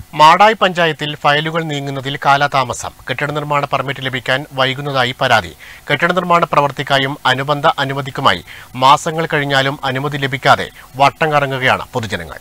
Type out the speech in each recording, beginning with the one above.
മാടായി പഞ്ചായത്തിൽ ഫയലുകൾ നീങ്ങുന്നതിൽ കാലതാമസം. കെട്ടിട നിർമ്മാണ പെർമിറ്റ് ലഭിക്കാൻ വൈകുന്നതായി പരാതി. കെട്ടിട നിർമ്മാണ പ്രവൃത്തിക്കായും അനുബന്ധ അനുമതിക്കുമായി മാസങ്ങൾ കഴിഞ്ഞാലും അനുമതി ലഭിക്കാതെ വട്ടം കറങ്ങുകയാണ് പൊതുജനങ്ങൾ.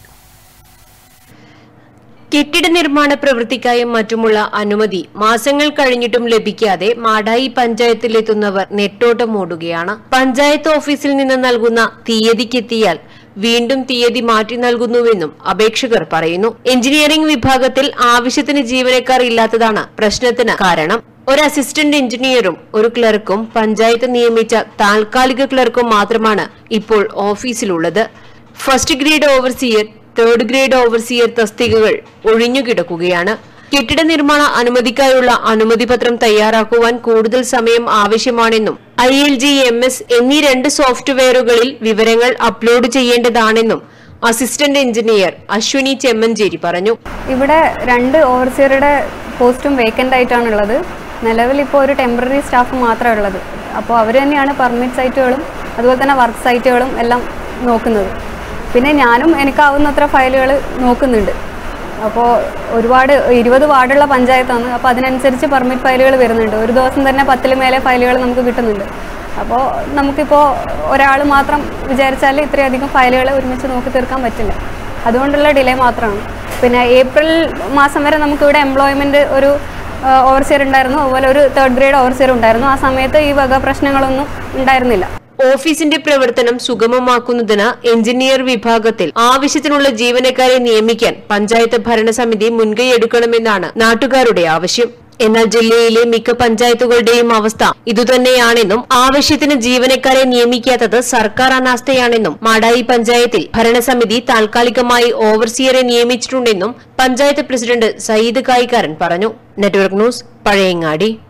കെട്ടിട നിർമ്മാണ പ്രവൃത്തിക്കായും മറ്റുമുള്ള അനുമതി മാസങ്ങൾ കഴിഞ്ഞിട്ടും ലഭിക്കാതെ മാടായി പഞ്ചായത്തിലെത്തുന്നവർ നെട്ടോട്ടമോടുകയാണ്. പഞ്ചായത്ത് ഓഫീസിൽ നിന്ന് നൽകുന്ന തീയതിക്കെത്തിയാൽ വീണ്ടും തീയതി മാറ്റി നൽകുന്നുവെന്നും അപേക്ഷകർ പറയുന്നു. എഞ്ചിനീയറിംഗ് വിഭാഗത്തിൽ ആവശ്യത്തിന് ജീവനക്കാർ ഇല്ലാത്തതാണ് പ്രശ്നത്തിന് കാരണം. ഒരു അസിസ്റ്റന്റ് എഞ്ചിനീയറും ഒരു ക്ലർക്കും പഞ്ചായത്ത് നിയമിച്ച താൽക്കാലിക ക്ലർക്കും മാത്രമാണ് ഇപ്പോൾ ഓഫീസിലുള്ളത്. First grade overseer, third grade overseer തസ്തികകൾ ഒഴിഞ്ഞുകിടക്കുകയാണ്. കെട്ടിട നിർമ്മാണ അനുമതിക്കായുള്ള അനുമതിപത്രം തയ്യാറാക്കുവാൻ കൂടുതൽ സമയം ആവശ്യമാണെന്നും ILG, MS എന്നീ 2 സോഫ്റ്റ്വെയറുകളിൽ വിവരങ്ങൾ അപ്ലോഡ് ചെയ്യേണ്ടതാണെന്നും അസിസ്റ്റന്റ് എഞ്ചിനീയർ അശ്വിനി ചെമ്മഞ്ചേരി പറഞ്ഞു. ഇവിടെ 2 ഓവർസിയറുടെ പോസ്റ്റും വേക്കന്റ് ആയിട്ടാണുള്ളത്. നിലവിൽ ഇപ്പോൾ ഒരു ടെമ്പററി സ്റ്റാഫ് മാത്രമേ ഉള്ളത്. അപ്പോൾ അവർ തന്നെയാണ് പെർമിറ്റ് സൈറ്റുകളും അതുപോലെ തന്നെ വർക്ക് സൈറ്റുകളും എല്ലാം നോക്കുന്നത്. പിന്നെ ഞാനും എനിക്കാവുന്നത്ര ഫയലുകൾ നോക്കുന്നുണ്ട്. അപ്പോൾ ഒരുപാട് 20 വാർഡുള്ള പഞ്ചായത്താണ്. അപ്പോൾ അതിനനുസരിച്ച് പെർമിറ്റ് ഫയലുകൾ വരുന്നുണ്ട്. ഒരു ദിവസം തന്നെ 10 മേലെ ഫയലുകൾ നമുക്ക് കിട്ടുന്നുണ്ട്. അപ്പോൾ നമുക്കിപ്പോൾ ഒരാൾ മാത്രം വിചാരിച്ചാൽ ഇത്രയധികം ഫയലുകൾ ഒരുമിച്ച് നോക്കി തീർക്കാൻ പറ്റില്ല. അതുകൊണ്ടുള്ള ഡിലേ മാത്രമാണ്. പിന്നെ ഏപ്രിൽ മാസം വരെ നമുക്കിവിടെ എംപ്ലോയ്മെൻറ്റ് ഒരു ഓവർസിയർ ഉണ്ടായിരുന്നു, അതുപോലെ ഒരു തേർഡ് ഗ്രേഡ് ഓവർസിയർ ഉണ്ടായിരുന്നു. ആ സമയത്ത് ഈ വക പ്രശ്നങ്ങളൊന്നും ഉണ്ടായിരുന്നില്ല. ഓഫീസിന്റെ പ്രവർത്തനം സുഗമമാക്കുന്നതിന് എഞ്ചിനീയർ വിഭാഗത്തിൽ ആവശ്യത്തിനുള്ള ജീവനക്കാരെ നിയമിക്കാൻ പഞ്ചായത്ത് ഭരണസമിതി മുൻകൈയെടുക്കണമെന്നാണ് നാട്ടുകാരുടെ ആവശ്യം. എന്നാൽ ജില്ലയിലെ മിക്ക പഞ്ചായത്തുകളുടെയും അവസ്ഥ ഇതുതന്നെയാണെന്നും ആവശ്യത്തിന് ജീവനക്കാരെ നിയമിക്കാത്തത് സർക്കാർ അനാസ്ഥയാണെന്നും മാടായി പഞ്ചായത്തിൽ ഭരണസമിതി താൽക്കാലികമായി ഓവർസിയറെ നിയമിച്ചിട്ടുണ്ടെന്നും പഞ്ചായത്ത് പ്രസിഡന്റ് സയ്യിദ് കായിക്കാരൻ പറഞ്ഞു. Network news, Pazhayangadi.